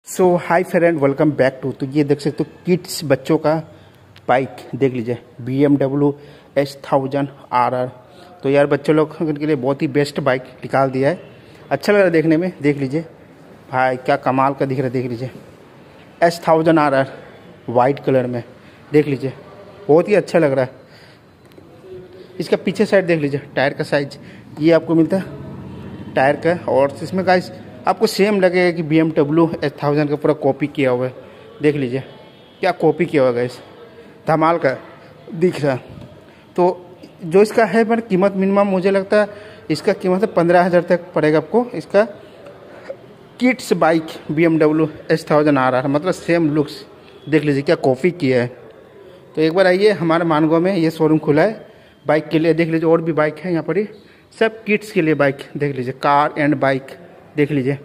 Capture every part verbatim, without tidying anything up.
So hi friend, welcome back to. तो ये देख सकते हो किड्स बच्चों का बाइक देख लीजिए, B M W S thousand R R. तो यार बच्चों लोग के लिए बहुत ही बेस्ट बाइक निकाल दिया है। अच्छा लग रहा है देखने में, देख लीजिए भाई क्या कमाल का दिख रहा है। देख लीजिए S thousand R R white colour में, देख लीजिए बहुत ही अच्छा लग रहा है। इसका पीछे साइड देख लीजिए, टायर का साइज ये आपको मिलता है टायर का। और इसमें गाइस आपको सेम लगेगा कि B M W S thousand का पूरा कॉपी किया हुआ है। देख लीजिए क्या कॉपी किया हुआ है गाइस, धमाल का दिख रहा है। तो जो इसका है पर कीमत मिनिमम मुझे लगता है इसका कीमत है पंद्रह हज़ार तक पड़ेगा आपको। इसका kids bike B M W S thousand आ रहा है, मतलब सेम लुक्स देख लीजिए क्या कॉपी किया है। तो एक बार आइए, हमारे मानगांव में ये शोरूम खुला है बाइक के लिए। देख लीजिए और भी बाइक है यहाँ पर ही, सब किड्स के लिए बाइक। देख लीजिए कार एंड बाइक, देख लीजिए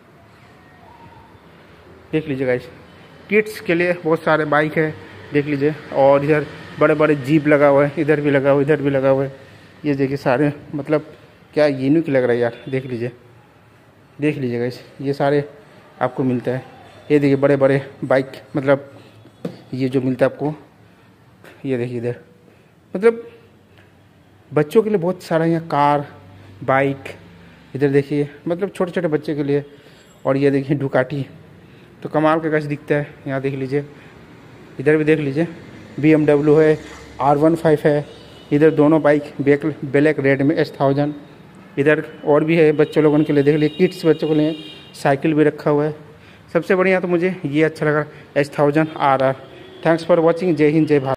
देख लीजिए गाइस किड्स के लिए बहुत सारे बाइक है, देख लीजिए। और इधर बड़े बड़े जीप लगा हुआ है, इधर भी लगा हुआ है, इधर भी लगा हुआ है। ये देखिए सारे, मतलब क्या यूनिक लग रहा है यार। देख लीजिए देख लीजिए गाइस ये सारे आपको मिलता है। ये देखिए बड़े बड़े बाइक, मतलब ये जो मिलता है आपको, ये देखिए इधर, मतलब बच्चों के लिए बहुत सारा यहाँ कार बाइक। इधर देखिए मतलब छोटे छोटे बच्चे के लिए। और ये देखिए डुकाटी, तो कमाल का गाइस दिखता है यहाँ, देख लीजिए। इधर भी देख लीजिए बी एम डब्ल्यू है, आर वन फाइव है। इधर दोनों बाइक ब्लैक ब्लैक रेड में एस थाउजेंड। इधर और भी है बच्चों लोगों के लिए, देख लीजिए किड्स बच्चों के लिए साइकिल भी रखा हुआ है। सबसे बढ़िया तो मुझे ये अच्छा लगा S thousand R R. Thanks for watching. जय हिंद जय भारत।